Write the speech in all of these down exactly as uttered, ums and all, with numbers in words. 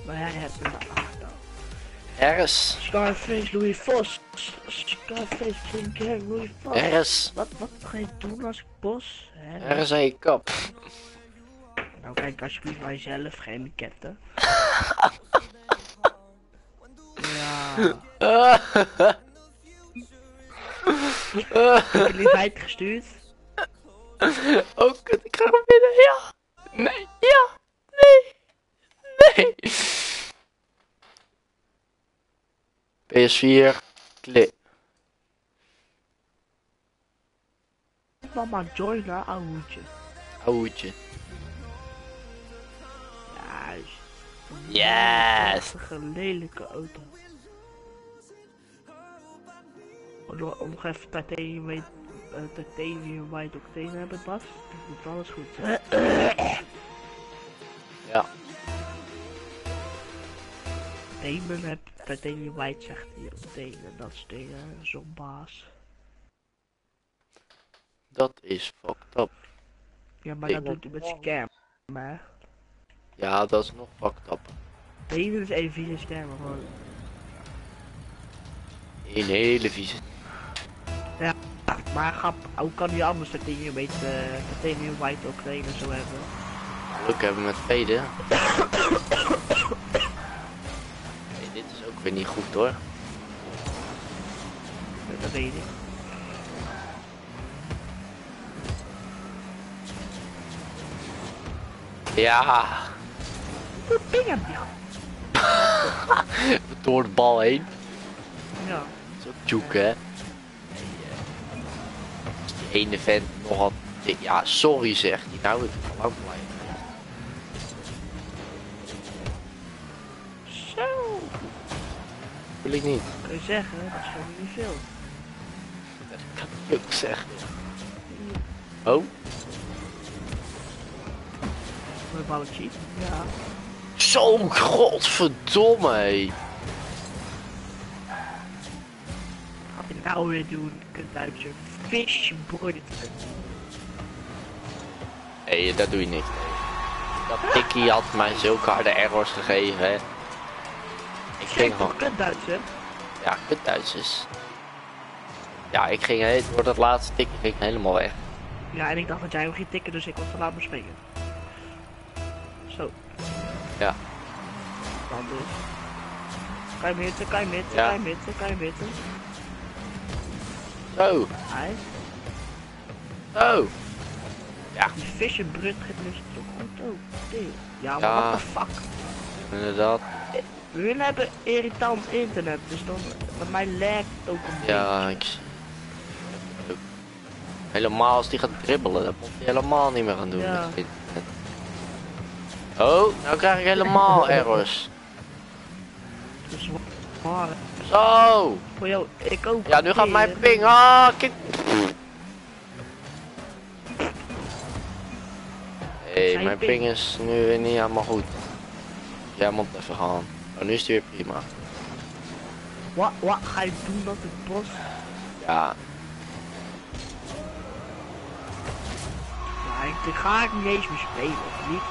Maar jij hebt hem achter. Ergens. Scarface, Louis Vos. Scarface, King Kong, Louis Vos. Ergens. Wat, wat ga je doen als ik bos? Hè? Ergens aan je kap. Nou kijk alsjeblieft naar jezelf, geen ketten. Ja. Ik heb die feit gestuurd. Oh kut, ik ga hem binnen. Ja. Nee. Ja. Nee. Nee. P S vier. Klik. Mama, joinen, ouwtje. Ouwtje. Juist. Yes. Een lelijke auto. Om om nog even titanium white, uh, titanium white octane hebben, Bas. Dan moet alles goed. Ja. Demon heb titanium white, zegt hij octane en dat is dingen, zo'n baas. Dat is fucked up. Ja, maar Ik- dat doet hij met scam, hè. Ja, dat is nog fucked up. Demon is even vieze scam, gewoon. Een hele vieze. Maar grap, hoe kan hij anders titanium white, uh, titanium white octane en zo hebben? Geluk hebben met veden. Nee, dit is ook weer niet goed hoor. Dat weet ik. Ja. Hoe ding heb je? Door de bal heen. Ja. Zo tjoeken hè. Als die ene vent nogal... Ja, sorry zegt hij. Nou, ik kan lang blijven. Zo. Wil ik niet. Kun je zeggen, dat is gewoon niet veel. Dat kan ik ook zeggen. Oh. Een balletje. Ja. Zo, godverdomme hé. Wat ik nou weer doen? Kunt uit je visborden. Nee, dat doe je niet. Dat tikkie had mij zulke harde errors gegeven hè. Ik ging Kijk, gewoon... toch kut Duitser? Ja, kut Duitsers. Ja, ik ging he- door dat laatste tikje ging ik helemaal weg. Ja, en ik dacht dat jij hem ging tikken, dus ik was te laat bespringen. Zo. Ja. Dan dus. Kan je mitten, kan je mitten, Ja. kan je mitten, kan je mitten. Zo, Hij. zo. Ja, Die vissenbrut gaat dus toch goed ook. Dit. Ja, maar Ja. what the fuck. inderdaad. We hebben irritant internet, dus dan bij mij lagt het ook een Ja, ik zie. Ook. Helemaal als die gaat dribbelen, dat moet hij helemaal niet meer gaan doen. Ja. met dit internet. Oh, nou krijg ik helemaal errors. beetje zwaar. Zo. Voor jou, ik ook. Ja, nu gaat mijn Hier. ping. Ah, kijk. Hé, Zijn mijn ping. ping is nu weer niet helemaal goed. Jij moet even gaan. Oh, nu is die weer prima. Wat, wat ga je doen dat het bos? Ja, Ja, ik, ik ga ik niet eens meer spelen, of niet?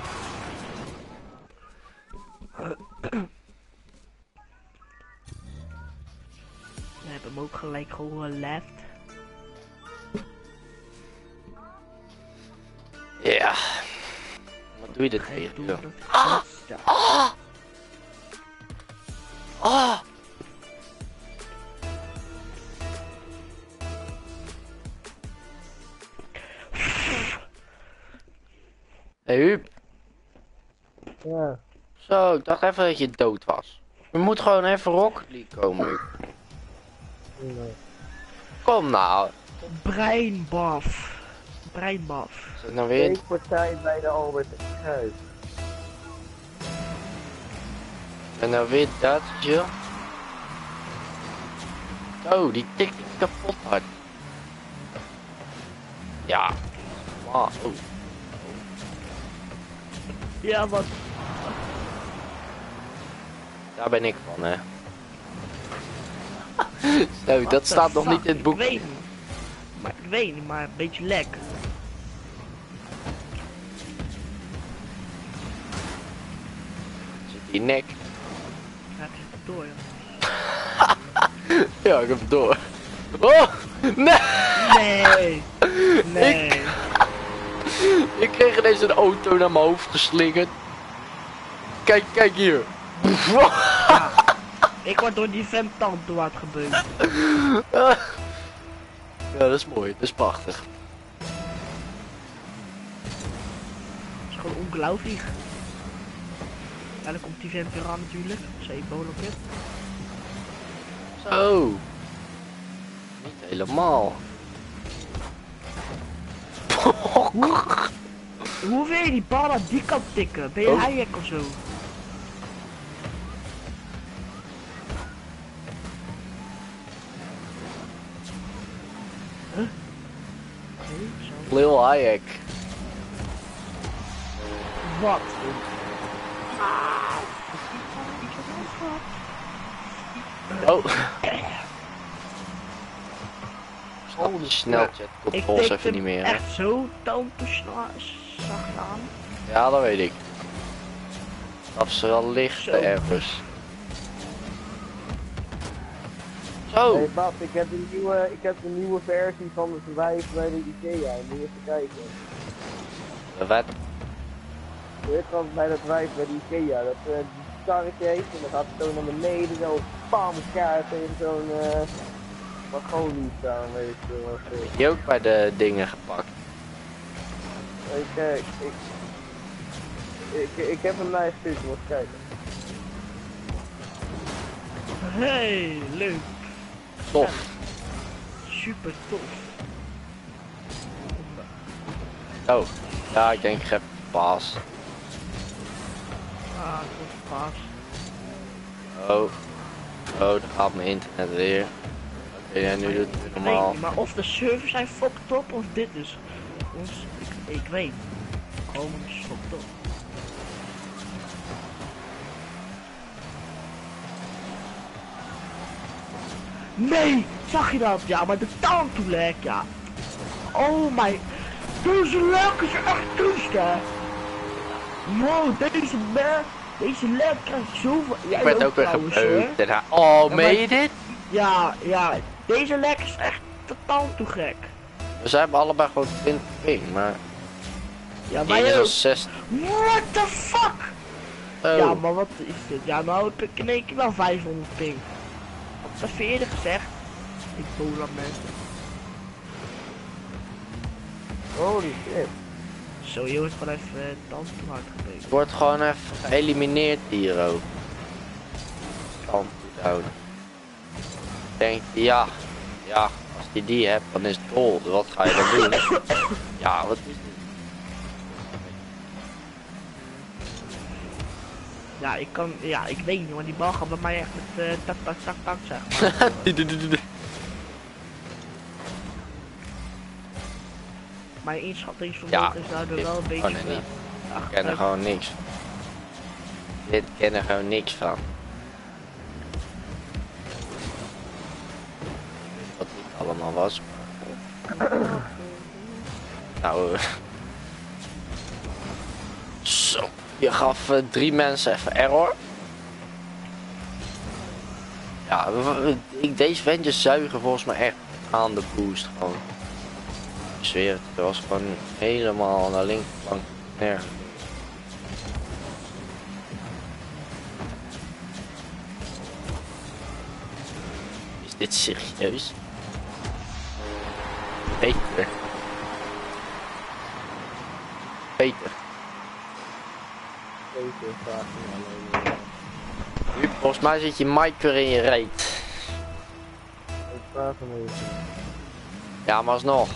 We hebben hem ook gelijk gewoon left. ja. Wat doe je dit Ga je tegen? doen joh? dat het bos? Ja. Ah! Ah! Hey Huub. Ja. Zo, ik dacht even dat je dood was. Je moet gewoon even Rocket League komen, Huub. Nee. Kom nou. Breinbaf. Breinbaf. Is het nou weer? Steekpartij bij de Albert Kruis. En nou weer dat, joh. Oh, die tikt kapot hard. Ja. Ah, oh. Ja, wat? Daar ben ik van, hè. Zo, What dat the staat nog fuck? niet in het boek. Ik weet niet. Maar ik weet niet, maar een beetje lek. Zit die nek. Ja, het is door, joh. Ja, ik heb het door. Oh! Nee! Nee! Nee! Ik kreeg ineens een auto naar mijn hoofd geslingerd. Kijk, kijk hier. Ja, ik word door die vent tand door het gebeurd. Ja, dat is mooi. Dat is prachtig. Dat is gewoon ongelooflijk. Ja, dan komt die vent weer aan natuurlijk. Zeebolopje. Zo. Niet helemaal. Hoe, hoe wil je die bal aan die kant tikken? Ben je Oh. Hayek of zo? Huh? Nee, zo. Lil Hayek. Wat? Oh. Oh, de snelchat Ik controls tikte even niet meer. Hè? echt zo toon te zacht aan. Ja, dat weet ik. Dat ze wel licht Zo. ergens. Zo. Hey Bas, ik heb een nieuwe, ik heb een nieuwe versie van het wijf bij de Ikea. Moet je even kijken. Wat? Dit was bij dat wijf bij de Ikea. Dat uh, die karretje heeft en dan gaat het zo naar beneden. Zo pam elkaar tegen zo'n uh, wagonie staan. Weet je wel. Heb je ook bij de dingen gepakt? Ik, uh, ik, ik, ik heb hem naar je gestuurd, moet je kijken. Hey, leuk. Tof. Super tof. Oh. Ja, ik denk ik heb pas. Ah, tof paas. Oh. Oh, daar gaat mijn internet weer. Oké, ja, nu doet het weer Ik weet normaal. niet, maar of de servers zijn fucked up of dit is ons, ik, ik weet. Gewoon is fucked up. Nee, zag je dat? Ja, maar de taantoelek, ja. Oh my, deze lek is echt triest, hè. Wow, deze lek, deze lek krijgt zoveel. Jij Ik werd ook weer trouwens, hoor. gebeukt. en hij- Oh, Ja, meen je maar- dit? Ja, ja, deze lek is echt totaal te gek. We zijn allebei gewoon twintig ping, maar... Ja, Die maar is je al ook. zestig. What the fuck? Oh. Ja, maar wat is dit? Ja, nou heb ik in één keer wel vijfhonderd ping. Had ik dat veel eerder gezegd? Ik boel aan mensen. Holy shit. Zo, je wordt gewoon even uh, tand te hard gebeten. Wordt gewoon even geëlimineerd hier ook. Kan goed houden. Denk, ja, ja, als die die hebt, dan is het dol. Wat ga je dan doen? Ja, wat is dit? Ja, ik kan, ja, ik weet niet, maar die bal gaat bij mij echt met uh, tak tak tak tak zeg maar. Mijn inschattingsvermogen Ja, is daardoor dit wel een beetje kan er niet. uh, Ik ken er gewoon niks van. Dit ken er gewoon niks van. Wat dit allemaal was. Nou, uh. Zo, je gaf uh, drie mensen even error. Ja, we- we- ik, deze ventjes zuigen volgens mij echt aan de boost gewoon. Ik zweer het, het was gewoon helemaal naar links, lang, nergens. Is dit serieus? Peter. Peter. Deze vraag me alleen. Nu, volgens mij zit je mic weer in je reet. Ik vraag hem even. Ja, maar alsnog.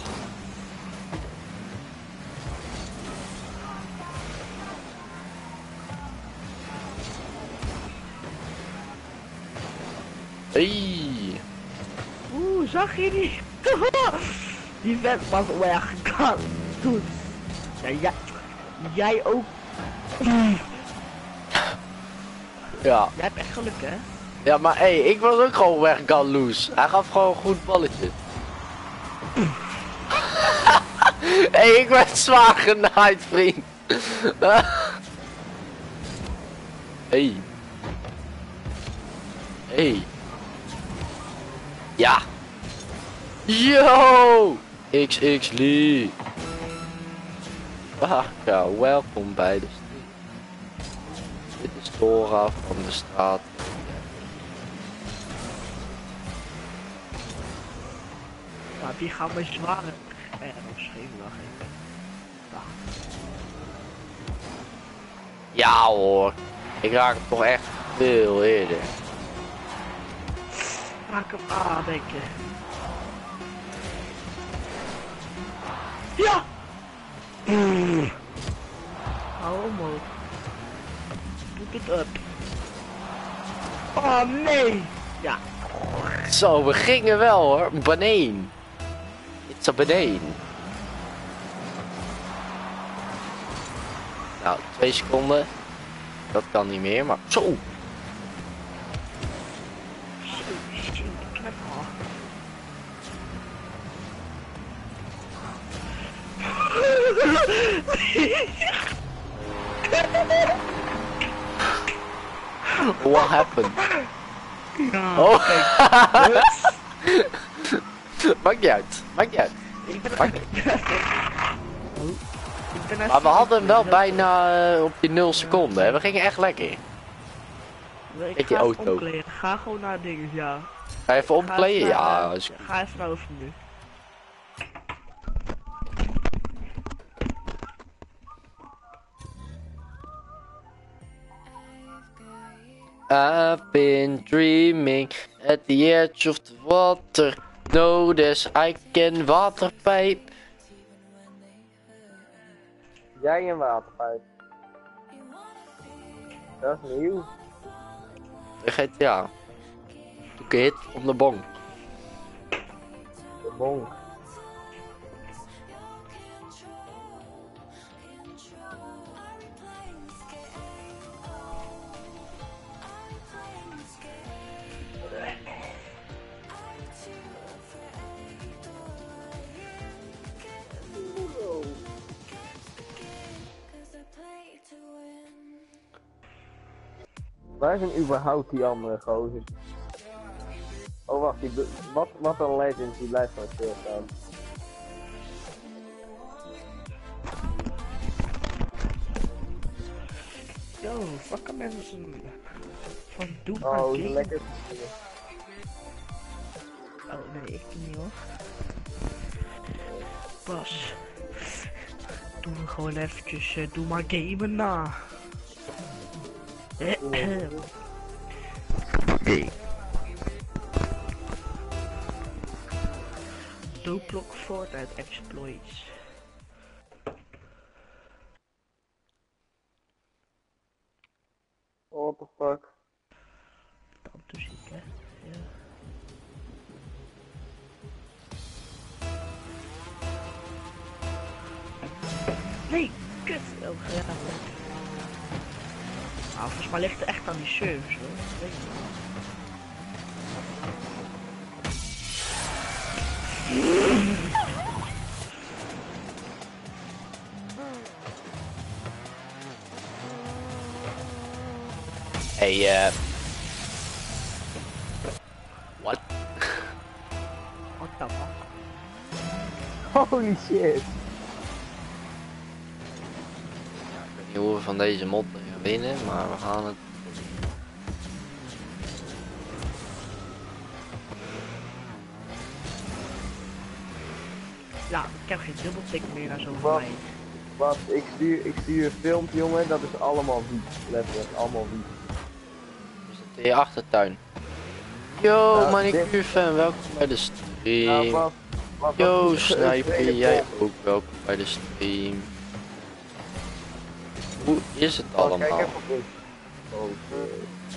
Hey. Oeh, zag je die? Die vent was weggegaan. Goed. Ja, jij, jij ook. Ja. Jij hebt echt geluk, hè? Ja, maar hé, hey, ik was ook gewoon weg loose. Hij gaf gewoon een goed balletje. Hé, hey, ik werd zwaar genaaid, vriend. Hé. Hey. Hey. Ja. Yo. X X Lee. Ah, ja, welkom bij de stream. Dit is Dora van de straat. Ja, die gaan met zware ergens geven nog even. Ja. Ja hoor. Ik raak hem toch echt veel eerder. Maak hem aan, denk je. Ja! Mm. Hou omhoog. Doet het up. Oh nee! Ja. Zo, we gingen wel hoor. Baneen. It's a baneen. Nou, twee seconden. Dat kan niet meer, maar zo. Zo, zo, knap. What happened? Ja, Oh. kijk. Maakt niet uit. Maakt niet uit. Ik ben Maakt niet. Oh, ik ben Maar we hadden hem wel bijna uh, op die nul seconden. Hè? We gingen echt lekker. Ik Met ga die even auto. omkleden. Ga gewoon naar dingen, ja. Ga je even Ga omkleden? even Ja. naar- Is... Ga even naar over nu. I've been dreaming at the edge of the water. Notice I can waterpipe. Jij een waterpijp. Dat is nieuw. De G T A. Took a hit from the bong. De bonk. Waar zijn überhaupt die andere gozer? Oh wacht, die, wat, wat een legend, die blijft gewoon stilstaan. Yo, fucking mensen. Van doe maar Oh, game. zo lekker. Oh nee, ik niet hoor. Bas. Doe me gewoon eventjes, uh, doe maar gamen na. Doodblok Fortnite exploits. What the fuck? Dan te zien, hè. Ja. Nee, kut. Oh, ja. Nou, volgens mij ligt het echt aan die servers, hoor. Dat weet ik wel. Hey, uh... What? What the fuck? Holy shit. Ik weet niet hoe we van deze mod gaan winnen, maar we gaan het... Ja, ik heb geen dubbeltik meer naar zo'n Wat? mij. Wat? Ik stuur, ik stuur een filmpje, jongen, dat is allemaal wiet. Letterlijk, allemaal wiet. We zitten in je achtertuin. Yo, Nou, manicure fan, welkom bij de Nou, stream. wat, wat, Yo, wat- Sniper, jij ook welkom bij de stream. Hoe is het Oh, kijk allemaal? even op dit. Oh, shit.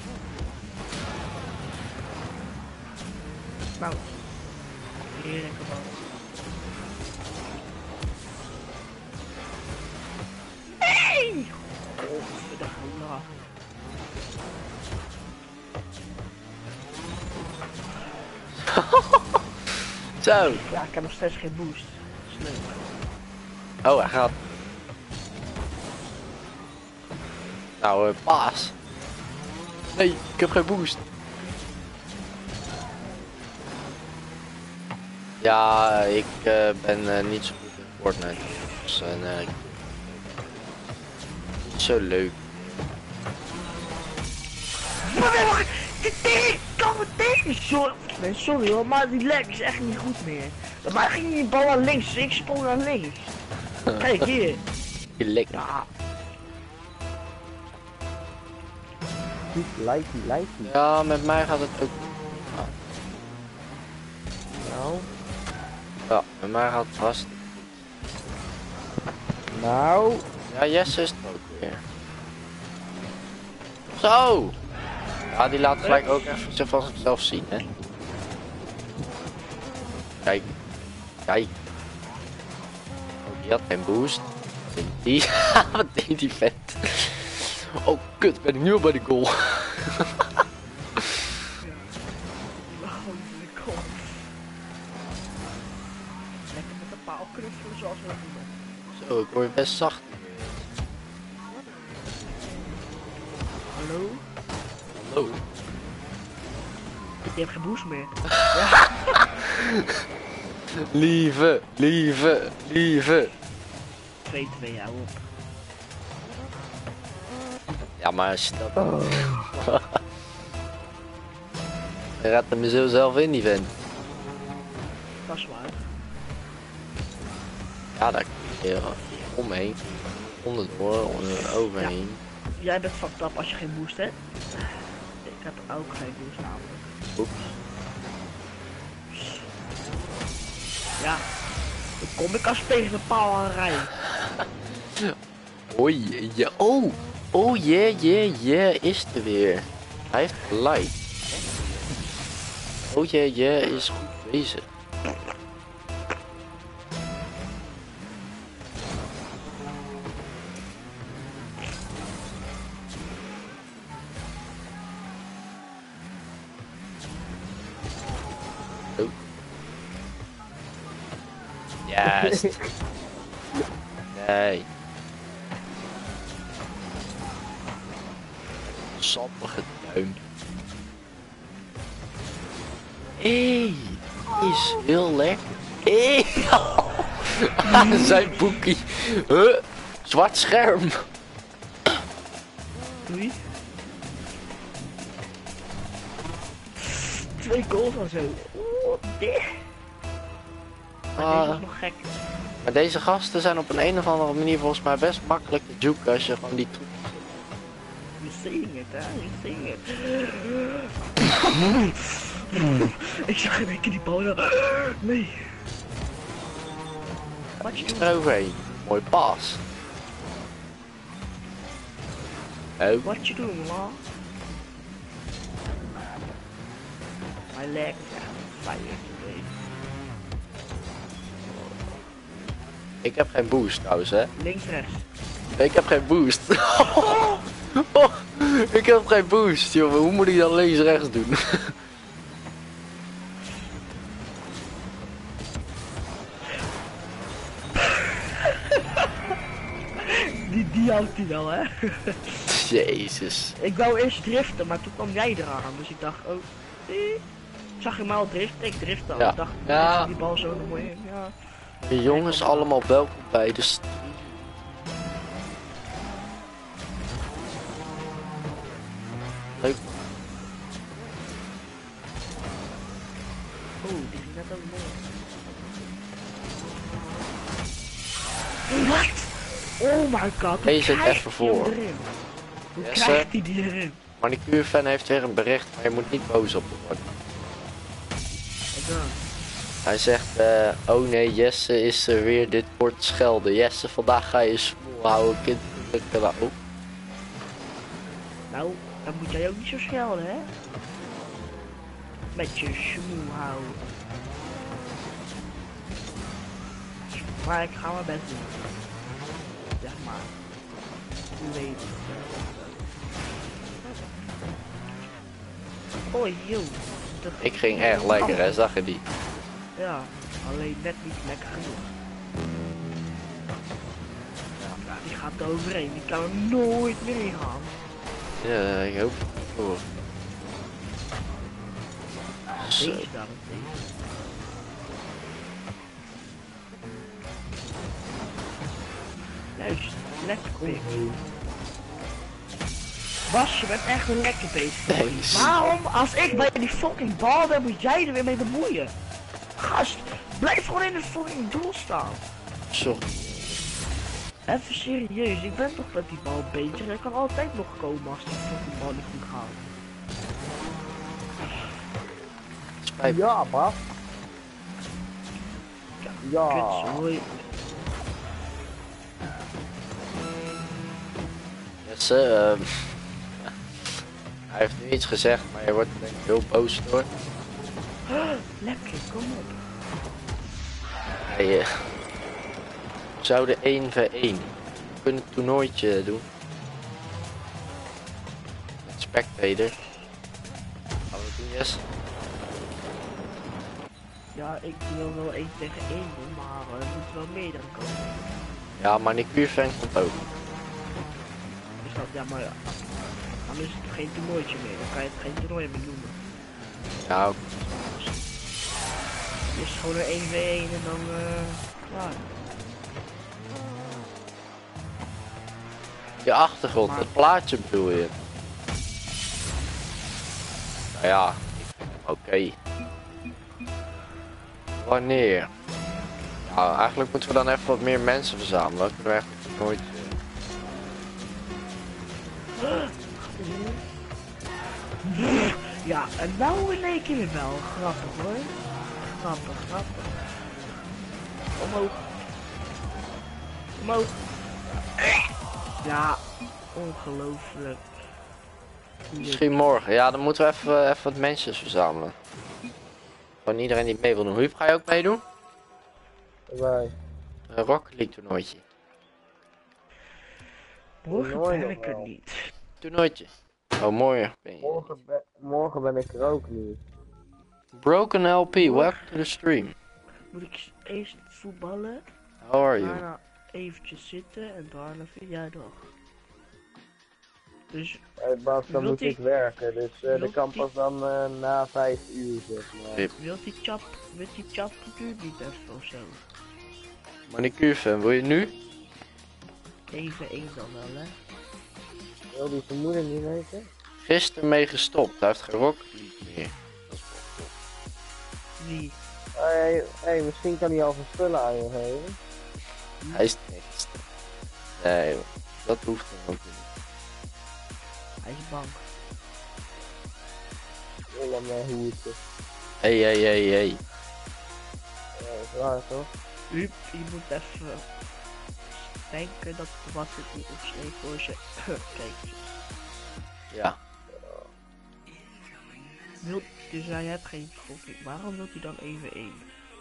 Nou, heerlijk man. Nee! Godverdomme. Zo. Ja, ik heb nog steeds geen boost. Dat is leuk. Oh, hij gaat. Nou, uh, paas. Nee, ik heb geen boost. Ja, ik uh, ben uh, niet zo goed in Fortnite. Dus uh, nee. Niet zo leuk. Kan het tegen? Sorry, nee, sorry hoor, maar die leg is echt niet goed meer. Maar ging die bal naar links, dus ik sprong naar links. Kijk hier. Je lek. Ja. Likey, likey. Ja, met mij gaat het ook. Ja, Nou, ja met mij gaat het vast. nou. Ja, Jesse is het ook weer. Zo! Ja, die laat gelijk ook even van zichzelf zien, hè. Kijk. Kijk. Oh, die had geen boost. Wat deed die? Wat deed die vet? Oh, kut, ben ik nu al bij de goal. Lekker met de paal knuffelen zoals we dat doen. Zo, ik hoor je best zacht. Hallo? Hallo. Je hebt geen boost meer. Lieve, lieve, lieve. twee twee, hou op. Ja, maar als je dat... Je gaat er mezelf zelf in, die vent. Dat is waar. Ja, daar kun je omheen. Onderdoor, onder, overheen. Jij bent fucked up als je geen boost hebt. Ik heb ook geen boost namelijk. Oeps. Ja. Dan kom ik als tegen de paal aan rijden. Oei, ja, oh. Oh, yeah, yeah, yeah, is er weer. Hij heeft gelijk. Oh, yeah, yeah, is goed bezig. Oh. Juist. Nee. Sappige tuin. Hé, is heel lekker. Hé, zijn boekie. Huh? Zwart scherm. Doei. Twee goals of zo. Oeh, dit. Maar Ah. deze is nog gek. Maar deze gasten zijn op een, een of andere manier volgens mij best makkelijk te zoeken als je gewoon die troep. We zien het, hè? We zien het. Ik zag in één keer die bal. Nee. Wat je doet? Eroverheen. Mooi pas. Oh. What you doing, man? My legs are fire today. Ik heb geen boost trouwens, hè. Links, rechts. Ik heb geen boost. Oh, ik heb geen boost, jongen. Hoe moet ik dan links rechts doen? Die, die houdt hij wel, hè? Jezus. Ik wou eerst driften, maar toen kwam jij eraan. Dus ik dacht, oh, eh. Ik zag hem al driften, ik drift al. Ja. Ik dacht, Ja. ja. Die bal zo nog mooi in. Ja. De jongens allemaal welkom bij de stream. Leuk. Oh, die ging net ook mooi. Wat? Oh my god. hoe Deze zit krijgt even hij hem voor. erin? Hoe Yes, krijgt hij die erin? Manicure fan heeft weer een bericht, maar je moet niet boos op hem worden. Wat dan? Hij zegt, eh, oh nee, Jesse is er weer, dit wordt schelden. Jesse, vandaag ga je smoel houden, kinderen. Oh. Nou, dan moet jij ook niet zo schelden, hè? Met je smoel houden. Maar ik ga mijn best doen. Zeg maar. Hoe weet het? Oh, joh. Dat- Ik ging erg lekker, hè, zag je die? Ja, alleen net niet lekker genoeg. Ja, die gaat er overheen. Die kan er nooit meer in gaan. Ja, ik hoop het voor. Zo. Deze daarentegen. Juist, lekker pik. Bas, je bent echt een lekker bezig. Thanks. Waarom, als ik bij die fucking bal ben, moet jij er weer mee bemoeien? Gast, blijf gewoon in het fucking doel staan. Sorry. Even serieus, ik ben toch met die bal beter. Ik kan altijd nog komen als die fucking bal niet goed gaat. Spijt me. Ja, Bas. Ja. Kutzooi. Yes, uh, hij heeft nu iets gezegd, maar je wordt er denk ik heel boos door. Lekker, kom op. Hij, uh, we zouden één v één. We kunnen een toernooitje doen. Met Spectator. Gaan we doen, yes? Ja, ik wil wel één tegen één doen, maar er moeten wel meerdere komen. Ja, manicuurfan komt ook. Dus dat, ja, maar ja. Dan is het geen toernooitje meer, dan kan je het geen toernooi meer noemen. Ja, ook. Het is gewoon een één v één en dan, eh, klaar. Je achtergrond, Maar- het plaatje bedoel je. Nou ja, oké. Wanneer? Ja, eigenlijk moeten we dan even wat meer mensen verzamelen. Dan kunnen we echt een toernooitje. Ja, en nou in één keer wel. Grappig hoor. Grappig, grappig. Omhoog. Omhoog. Ja, ongelooflijk. Misschien morgen. Ja, dan moeten we even, even wat mensen verzamelen. Van iedereen die mee wil doen. Huub, ga je ook meedoen? Wij. Een Rocket League toernooitje. Morgen Toernooi ben nog ik er wel. niet. Toernooitje. Oh, mooi. Ben je. Morgen, ben, morgen ben ik er ook niet. Broken L P, welcome to the stream. Moet ik eerst voetballen, How are you? daarna eventjes zitten en daarna verjaardag. Dus Hey, Bas, dan Wilt moet ie- ik werken, dus eh de wilt kan ie- pas dan eh, na vijf uur, zeg maar. Rip. wilt die chap, wilt die chap duurt niet even of zo? Manicuurfan, wil je nu? Even één dan wel hè. Wil die zijn moeder niet weten? Gisteren mee gestopt. Hij heeft geen Rocket League meer. Wie? Hey, hey, misschien kan hij al zijn spullen aan je geven. Hij is niks. Nee, joh. Dat hoeft dan ook niet. Hij is bang. Wil hem uh, hoertje. Hey, hey, hey, hey. Ja, dat is waar toch? Huub, je moet even denken dat was het niet opschreef voor ze. Kijk. Ja. Wil, dus hij hebt geen fucking. Waarom wilt hij dan even één?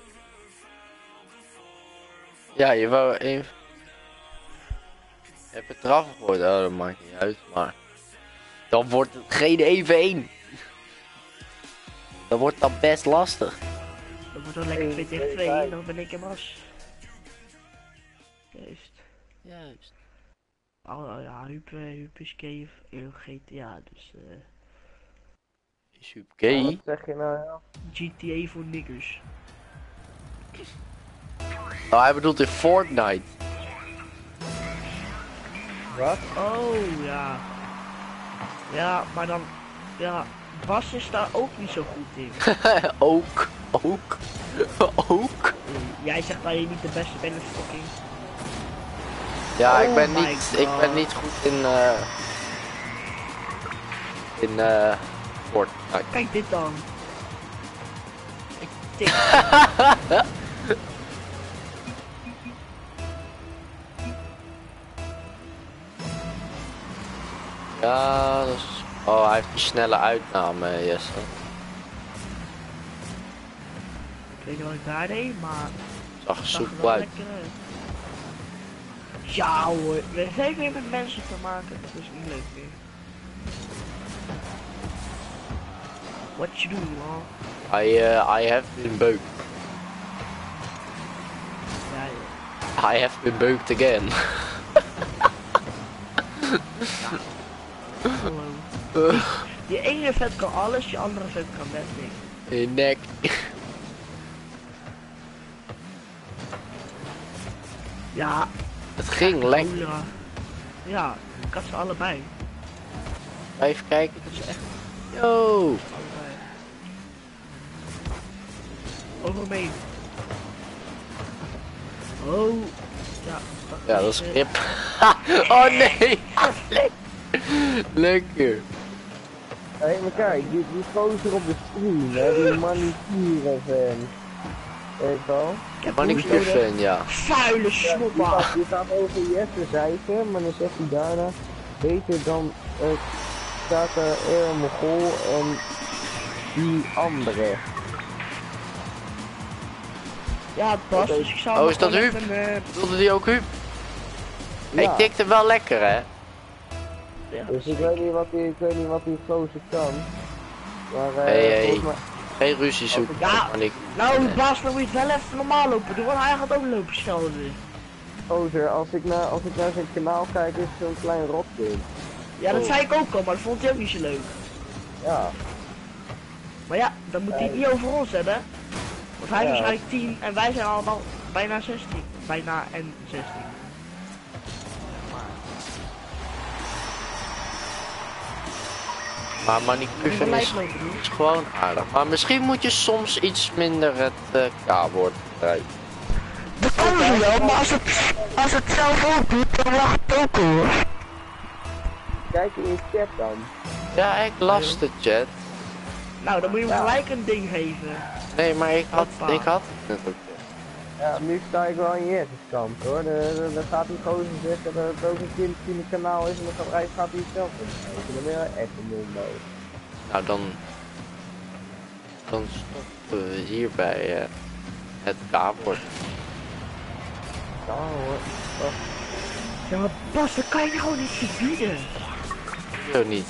Ja, je wou even... Je hebt het eraf gegooid. Oh, dat maakt niet uit, maar... Dan wordt het geen één v één. Dat wordt dan best lastig. Dan wordt dan lekker twee tegen twee en dan ben ik hem as. Juist. Juist. Oh ja, Huub, uh, Huub is gay in G T A, dus eh Is Huub Ja, gay? wat zeg je nou ja? G T A voor niggers. Oh, hij bedoelt in Fortnite. Wat? Oh ja. Ja, maar dan, ja, Bas is daar ook niet zo goed in. ook. Ook. ook. Jij zegt dat je niet de beste bent in fucking. Ja, ik Oh ben my niet, ik ben God. niet goed in, eh in, eh Fortnite. Kijk dit dan. Ik tik. Ja, dat is... Oh, hij heeft een snelle uitname, Jesse. Ik weet niet wat ik daar deed, maar Zag er het zag er soepel wel uit. lekker uit. Ja hoor, we zijn weer met mensen te maken, dat is niet leuk meer. What you do, man? I, uh, I have been bugged. Ja, ja. I have been bugged again. Hallo. Die ene vet kan alles, die andere vet kan net niks. In je nek. Ja, Het ging lekker. Cholera. Ja, ik had ze allebei. Even kijken. Dat is echt Yo! allebei. Over me. Oh. Ja, Ja, dat is grip. Oh nee! Lekker. Hé, hey, maar kijk, die, die gozer op de stream, hè, die manicure fan. Weet je wel? Ik heb Manicure hoes nodig. fan, ja. Vuile Ja, die, snoppa. gaat, die gaat over Jesse zeiken, maar dan zegt hij daarna, beter dan het staat er Air Mogol en die andere. Ja, Bas, Oké. dus ik zou Oh, nog is dat wel Huub? even, eh, Wilde die ook Huub? Hij Ja, tikte wel lekker, hè? ja, dus ik weet niet wat die, ik weet niet wat die gozer kan. Maar eh Hey, hey. volgens mij, Geen ruzie zoeken. Ja. man, ik- Nou, Nee. Bas, dan moet je het wel even normaal lopen doen, want hij gaat ook lopen schelden. gozer, als ik naar, als ik naar zijn kanaal kijk, is het zo'n klein rotding. Ja, dat Oh. zei ik ook al, maar dat vond hij ook niet zo leuk. Ja, Maar ja, dan moet hij het niet over ons hebben. Want hij is Ja. waarschijnlijk tien en wij zijn allemaal bijna zestien. Bijna en zestien. Maar Moet manicure je fan gelijk is, lopen doen. is gewoon aardig. Maar misschien moet je soms iets minder het eh, K-woord gebruiken. Dat kan ze wel, maar als het, als het zelf ook doet, dan mag het ook hoor. kijk in je chat dan. Ja, ik las de chat. Nou, dan moet je hem Ja. gelijk een ding geven. Nee, maar ik had, Hoppa. ik had het net ook. Ja, nu sta ik wel aan Jesse's kant hoor. De- de- Dan gaat die gozer zeggen dat het ook een kind in het kanaal is en dan gaat hij gaat hij het zelf opgeven. Dan ben je echt een mundo. Nou, dan... Dan stoppen we hierbij eh, het K-woord. Ja hoor. Oh, Ja, maar Bas, dat kan je gewoon niet verbieden. Zo niet.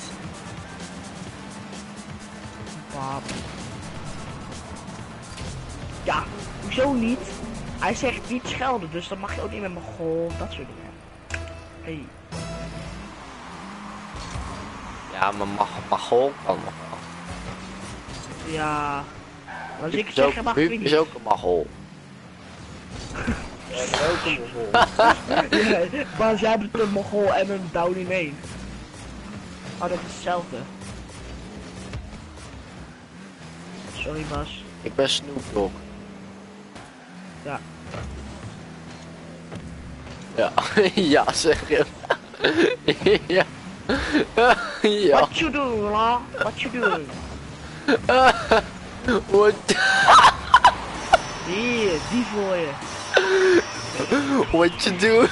Pap. Ja, hoezo niet? Hij zegt niet schelden, dus dan mag je ook niet met mijn golf, dat soort dingen. Hey. Ja, maar mag, Magol kan nog wel. Ja. Maar als ik Huub het is zeg, ook, mag Huub ik is niet. ook een Magol. ja, dat is ook een bevolking. Ja, Bas, jij hebt een Mogol en een Down in één. Oh, dat is hetzelfde. Sorry, Bas. Ik ben Snoop Dogg. Ja. Ja, ja zeg je. Ja. Ja. What you doing, la? What you doing? What, Hier, die voor je. what you do?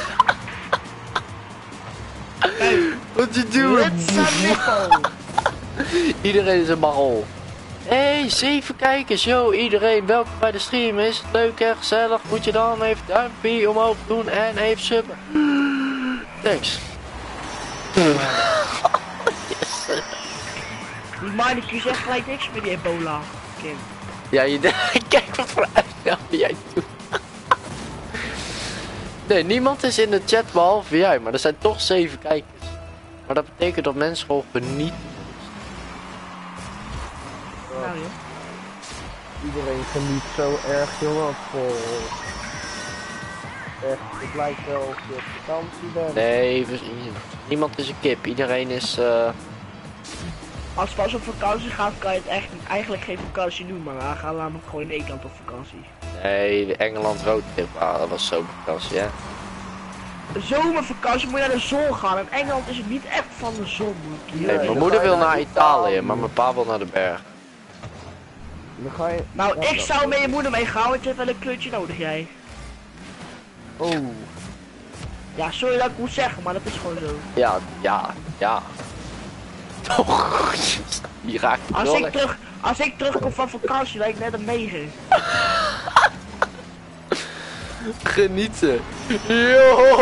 Kijk, What you do? let's a nipple. Iedereen is een Magol. Hey, zeven kijkers, yo iedereen, welkom bij de stream. Is het leuk en gezellig? Moet je dan even duimpje omhoog doen en even subben. Thanks. Yes. Die Meineke zegt gelijk niks met die ebola. Kind. Ja, je kijk wat voor uitname jij doet. Nee, niemand is in de chat behalve jij, maar er zijn toch zeven kijkers. Maar dat betekent dat mensen gewoon genieten. Nou joh. Iedereen geniet zo erg jongen voor. Echt, het lijkt wel of je op vakantie bent. Nee, we- niemand is een kip. Iedereen is... eh, Als Bas op vakantie gaat, kan je het echt, eigenlijk geen vakantie doen, maar we gaan namelijk gewoon in Nederland op vakantie. Nee, de Engeland roadtrip. Ah, dat was zo vakantie, hè. De zomervakantie moet je naar de zon gaan. In Engeland is het niet echt van de zon. moet ik hier Nee, zeggen. mijn dan moeder ga je wil naar naar Italië. Italië, maar mijn pa wil naar de berg. Dan ga je... Nou, Ja, ik dat- zou met je moeder meegaan, want je hebt wel een kleurtje nodig, jij. Oh, Ja, sorry dat ik moet zeggen, maar dat is gewoon zo. Ja, ja, ja. Toch, die raakt me Als wel ik, lekker. terug, als ik terugkom van vakantie, lijkt net een negen. Genieten. Yo!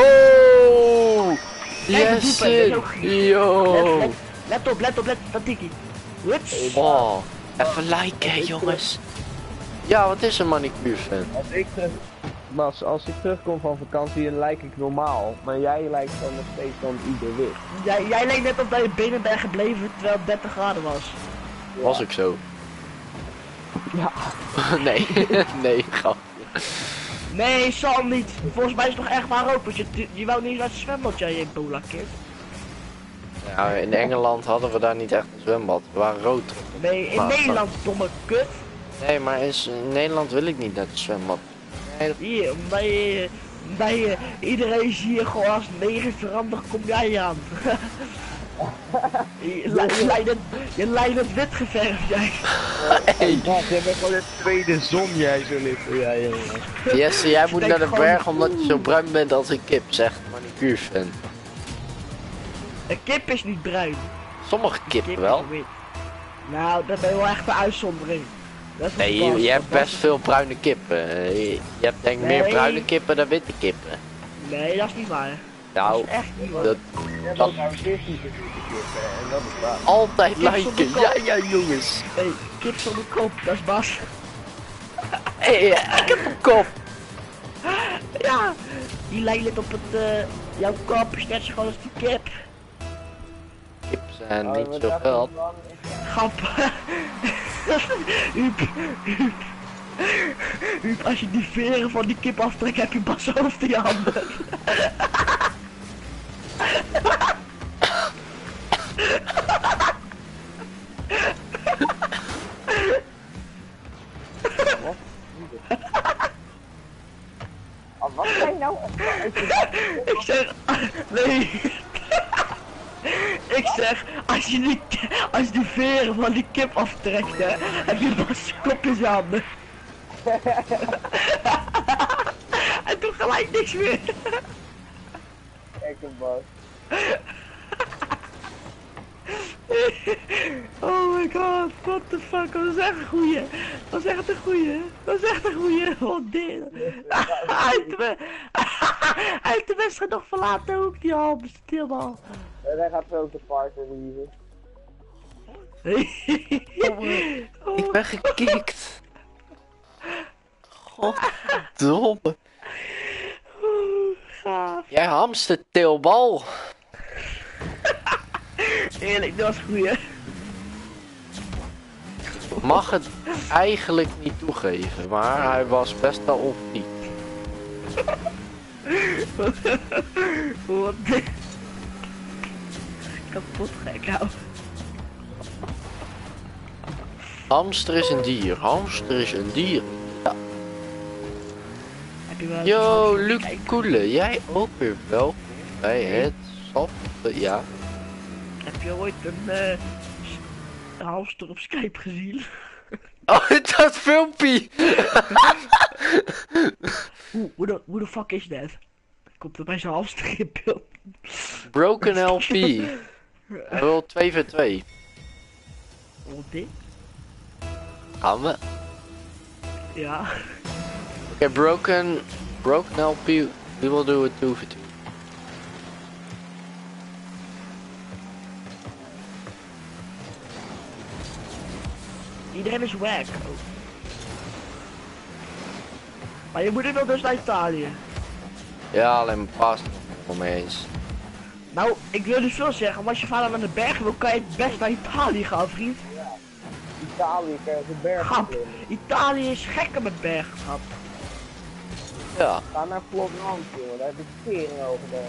Kijk, dat Yes, doet mij, dat is ook goed. Let, yo! let, let op, let op, let op, dat tikkie. Huts. Oh, even liken, jongens. Ja, wat is een manicure fan? als ik terug... Mas, als ik terugkom van vakantie, dan lijk ik normaal. Maar jij lijkt gewoon nog steeds dan ieder wit. Jij, jij leek net op dat je binnen bent gebleven terwijl het dertig graden was. Was ik zo? Ja. Nee, nee, grap. Nee, zal niet. Volgens mij is het nog echt maar rood, want je, je wou niet eens naar het zwembad, jij, je bola kid. Ja, in Engeland hadden we daar niet echt een zwembad. We waren rood. Nee, in Maar- Nederland, domme kut. Nee, maar in, S- in Nederland wil ik niet naar het zwembad. Nee, dat- Hier, bij, je- bij je- iedereen zie je gewoon als negen veranderd, kom jij aan. je, li- je lijkt het, je lijkt het wit geverfd, jij. Hey, Bas, jij bent gewoon de tweede zon, jij zo lippen, jij jongen. Jesse, jij moet denk naar de gewoon- berg omdat je zo bruin bent als een kip, zegt manicure-fan. Een kip is niet bruin. Sommige Kip kippen is wel. wit. Nou, dat ben je wel echt een uitzondering. Dat is Nee, een je, Bas, je hebt Bas best is- veel bruine kippen. Eh, Je, je hebt denk ik meer Nee. bruine kippen dan witte kippen. Nee, dat is niet waar. Nou, Dat is echt niet waar. dat Je hebt ook nou Disney gezicht, en dat is waar. altijd Kip lijken. zonder Ja, kop. ja, jongens. Hey, kip zonder kop, dat is Bas. Hé, hey, ik heb een kop. Ja, die lijkt op het, eh, jouw kop is net zo groot als die kip. Kippen zijn Oh, niet wat zo dacht groot. je van? Grap. Huub, Huub. Huub, als je die veren van die kip aftrekt, heb je Bas hoofd in je handen. Ah, wat zijn nou? Ik zeg, nee. Ik zeg, als je die, als je die veren van die kip aftrekt, hè, heb je Bas kop in zijn handen. En toen gelijk niks meer. Kijk hem, Bas. Oh my god, what the fuck, dat is echt een goeie. Dat is echt een goeie. Dat is echt een goeie. Wat dit? Hij heeft de, hij heeft de wedstrijd nog verlaten ook, die halve stilbal. En hij gaat zo de partner lieven. Ik ben gekikt. Goddomme. Oeh, gaaf. Jij hamstert teelbal. Eerlijk, dat was een goeie. Mag het eigenlijk niet toegeven, maar hij was best wel onfiet. Wat dit? Kapot gek, nou. Hamster is een dier, hamster is een dier. Ja. Heb je wel Yo, eens- Luc Kijk, Koele, jij ook weer welkom bij het safte, ja. heb je ooit een, eh, s- een hamster op Skype gezien? Oh, dat filmpje! Hoe, hoe, de, hoe de fuck is dat? Komt er bij zo'n hamster in beeld? Broken L P. Hij wil twee voor twee. Wat dit? Gaan we? Ja. Oké, broken, broken L P, we will do it two for two. Iedereen is wack. Oh. Maar je moet wel dus naar Italië. Ja, alleen mijn paas nog mee eens. Nou, ik wil dus veel zeggen, maar als je vader naar de bergen wil, kan je het best naar Italië gaan, vriend. Italië kan je een berg Grap. klimmen. Italië is gekker met bergen, grap. Ja, Ga naar Florence, jongen. Daar heb ik tering over de...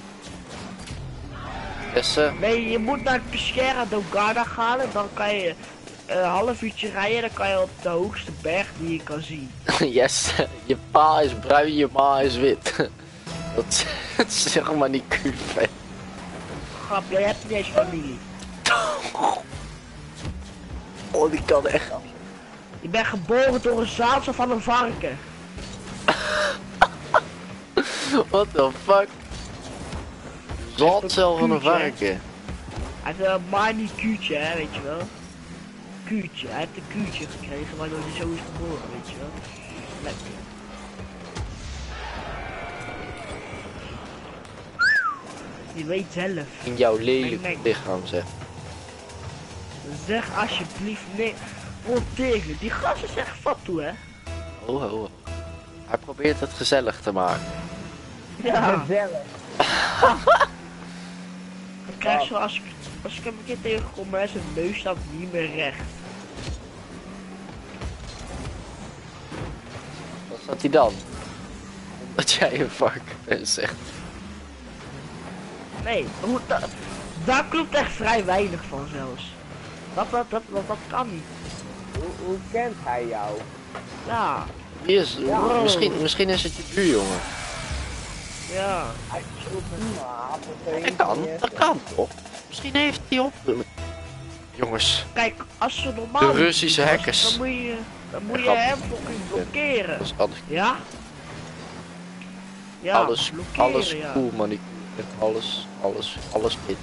dus eh, Nee, je moet naar Peschiera do Garda gaan en dan kan je een half uurtje rijden, dan kan je op de hoogste berg die je kan zien. yes, je pa is bruin, je ma is wit. Dat is, dat is zeg maar niet kuur. Grap, jij hebt niet eens familie. Oh, die kan echt. Je bent geboren door een zaadcel van een varken. What the fuck? Zaadcel van een Kuurtje, hè? varken. Hij heeft een mini kuurtje, hè, weet je wel. Kuurtje, hij heeft een kuurtje gekregen waardoor hij zo is geboren, weet je wel. Lekker. Je weet zelf. In jouw lelijk Nee, nee. lichaam, zeg. Zeg alsjeblieft nee. Oh tegen, die gasten zeggen fat toe, hè. Oh, oh, oh. Hij probeert het gezellig te maken. Ja. Gezellig. Ik krijg zo als ik, als ik hem een keer tegenkom, hè, zijn neus staat niet meer recht. Wat staat hij dan? dat jij een varken bent, zeg. Nee, hoe, da, daar klopt echt vrij weinig van zelfs. Dat, dat, dat, dat, dat kan niet. Hoe, hoe kent hij jou? Ja, Wie is, Ja. misschien, misschien is het je buurjongen. ja. Hij is zo prima. Dat kan, dat kan toch? Misschien heeft hij op. Jongens, Kijk, als ze normaal... De niet Russische was, hackers. Dan moet je, dan moet je Grap. hem fucking blokkeren. dat is alles, Ja? Ja, alles, blokkeren, alles ja. cool, man. Alles, alles, alles dit.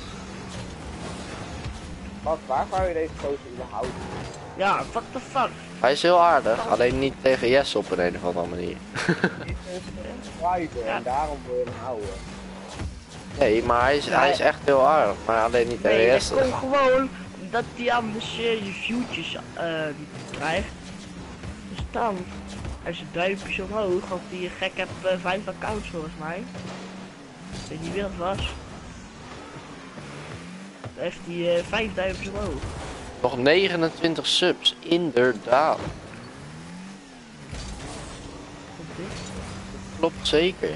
Wat, waar zou je deze gozer überhaupt? Ja, what the fuck? Hij is heel aardig, alleen niet tegen Jesse op een, een of andere manier. Hij is een subscriber en daarom wil je hem houden. Nee, maar hij is, hij is echt heel aardig, maar alleen niet tegen Nee, dat Jesse. komt gewoon dat hij anders eh, je viewtjes eh, niet krijgt. Dus dan, als je duimpjes omhoog, want die gek hebt eh, vijf accounts volgens mij. Ik weet niet wie dat was. Dan heeft hij eh, vijf duimpjes omhoog. Nog negenentwintig subs, inderdaad. Komt dit? Klopt zeker.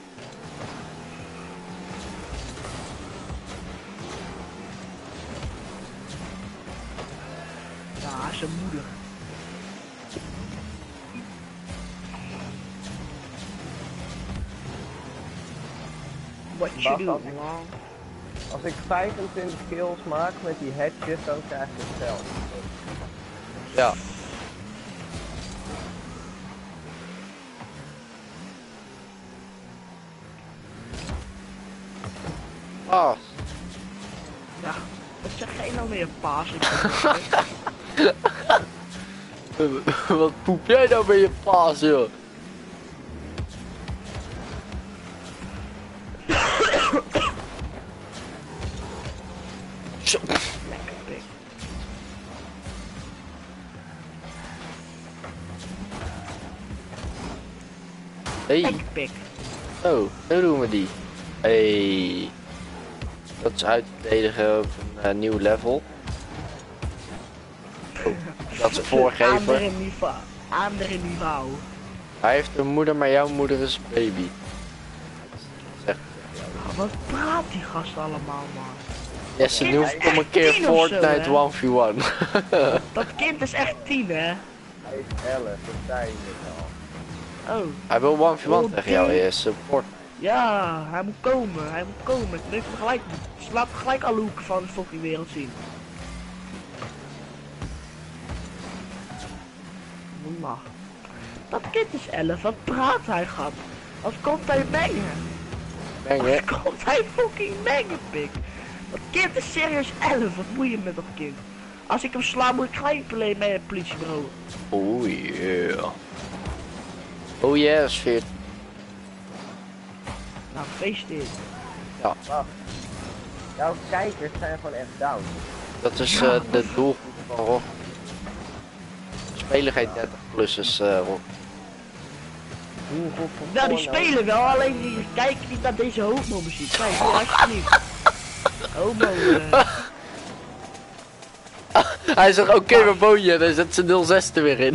Ja, zijn moeder. What you Bas, do, als ik- man? Als ik vijfentwintig kills maak met die headshot, dan krijg ik het zelf. Ja. Ah, Ja, wat zeg jij nou meer, paas? wat poep jij nou bij je paas, joh? Zo. Lekker pik. Hey, Lekker pik. oh, zo doen we die. Hey. Dat is uitverdedigen op een eh, nieuw level. Oh, dat is een voorgever. Andere niveau. Andere niveau. Hij heeft een moeder, maar jouw moeder is een baby. Zeg. Ah, wat praat die gast allemaal, man? Jesse, nu hoeft om een keer tien of zo, Fortnite hè? one v one. Dat kind is echt tien, hè? Hij is elf, dat zei je net al. Oh, Hij wil one v one Oh, tegen jou, die- Jesse. Fortnite. ja, hij moet komen, hij moet komen. Ik neem hem gelijk, laat hem gelijk alle hoeken van de fucking wereld zien. Wallah. Dat kind is elf, wat praat hij, grap? Wat komt hij mengen? Mengen. Wat komt hij fucking mengen, pik? Dat kind is serieus elf, wat moet je met dat kind? Als ik hem sla, moet ik gelijk play bij het politiebureau. Oh yeah. Oh yes, veertien. Nou, gefeliciteerd. Jouw kijkers zijn gewoon echt down. Dat is eh, de doelgroep van Rock. Er spelen geen dertig plussers, eh Rock. Doelgroep van Nou, die porno. spelen wel, alleen die kijken niet naar deze homo muziek. Kijk, hier, alsjeblieft. Homo, eh. Hij zegt oké, okay, mijn bootje, dan zet ze nul zes er weer in.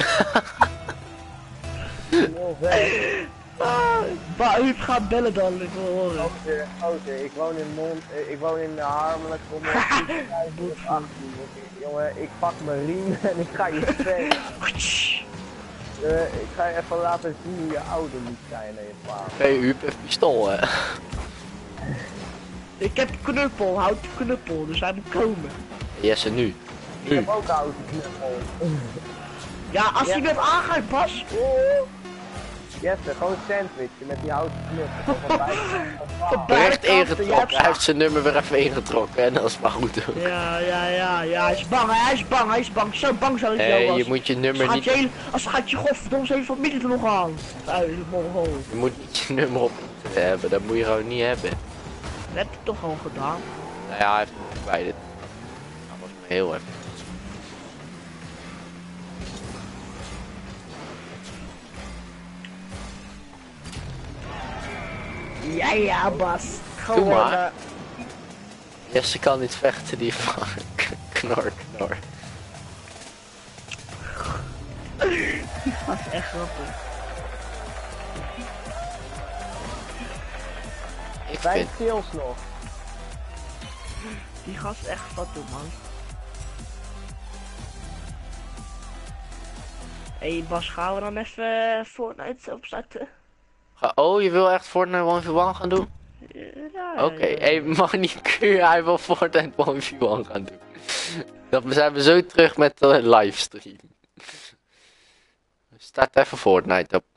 nul zes. Ah, bah, u gaat bellen dan, ik wil horen. Gozer, gozer, ik woon in Mond, eh, ik woon in de Harmelijk, kom op achttien. Jongen, ik pak mijn riem en ik ga je spelen. Uh, ik ga je even laten zien hoe je ouder moet zijn in je plaats. Hey, Huub heeft pistool, hè. Ik heb knuppel, houd knuppel, dus hij moet komen. Jesse, nu. Ik Nu. heb ook oude knuppel. Ja, als hij Ja. met aangaat, Bas. Jesse, gewoon sandwichen met die houten knuppel. Van bij- Van beide Recht kanten, jij ingetrokken. hebt- Hij heeft zijn nummer weer even ingetrokken en dat is maar goed ook. Ja, ja, ja, ja, hij is bang, hij is bang, hij is bang. Zo bang zou ik jou Hey, was. je moet je nummer Als niet, gaat je, hele- als gaat je godverdomme zijn familie er nog aan. Uit, mongool. je moet niet je nummer op internet hebben, dat moet je gewoon niet hebben. Dat heb je toch al gedaan. Nou ja, hij heeft het bij dit. Dat was me heel even. Ja, ja, Bas. Doe Gewoon, maar. eh, Jesse kan niet vechten, die van knor, knor. dat is echt grappig. Vijf vind. kills nog. Die gast is echt wat doen, man. Hé hey Bas, gaan we dan even uh, Fortnite opstarten? Ga- Oh, je wil echt Fortnite one v one gaan doen? Ja, Oké, ja, hey, Manicure, hij wil Fortnite one v one gaan doen. Dan zijn we zo terug met de livestream. Start even Fortnite op.